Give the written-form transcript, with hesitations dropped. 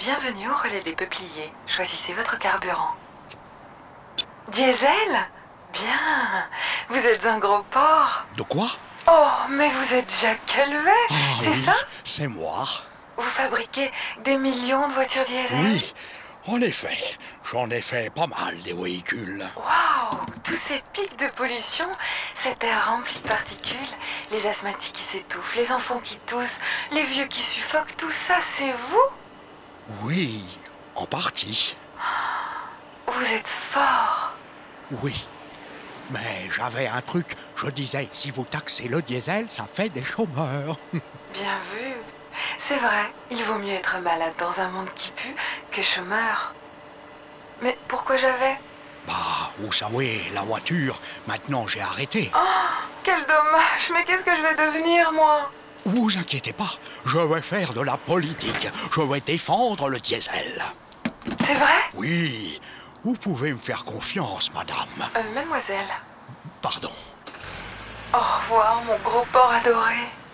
Bienvenue au relais des peupliers. Choisissez votre carburant. Diesel? Bien. Vous êtes un gros porc. De quoi? Oh, mais vous êtes Jacques Calvet, c'est oui, ça? c'est moi. Vous fabriquez des millions de voitures diesel? Oui, en effet. J'en ai fait pas mal des véhicules. Waouh! Tous ces pics de pollution, cet air rempli de particules, les asthmatiques qui s'étouffent, les enfants qui toussent, les vieux qui suffoquent, tout ça, c'est vous? Oui, en partie. Vous êtes fort. Oui. Mais j'avais un truc, je disais, si vous taxez le diesel, ça fait des chômeurs. Bien vu. C'est vrai, il vaut mieux être malade dans un monde qui pue que chômeur. Mais pourquoi j'avais? Bah, vous savez, la voiture, maintenant j'ai arrêté. Oh, quel dommage. Mais qu'est-ce que je vais devenir, moi? Vous inquiétez pas, je vais faire de la politique. Je vais défendre le diesel. C'est vrai? Oui, vous pouvez me faire confiance, madame. Mademoiselle. Pardon. Au revoir, mon gros porc adoré.